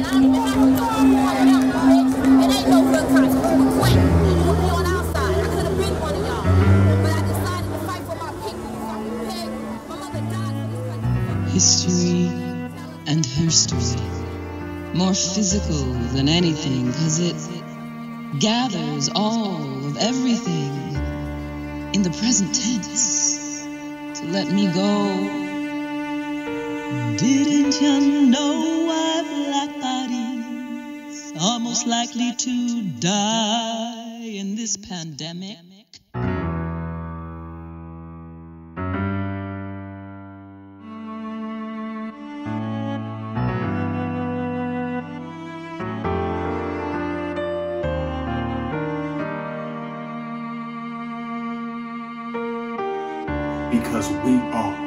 I don't even have to go on out, bitch. It ain't no good concert. We were quick. You would be on our side. I could have been one of y'all. But I decided to fight for my people. Fucking pig. My mother died for this country. History and herstory. More physical than anything, 'cause it gathers all of everything in the present tense to let me go. Didn't you know why black bodies are most likely to die in this pandemic? Because we are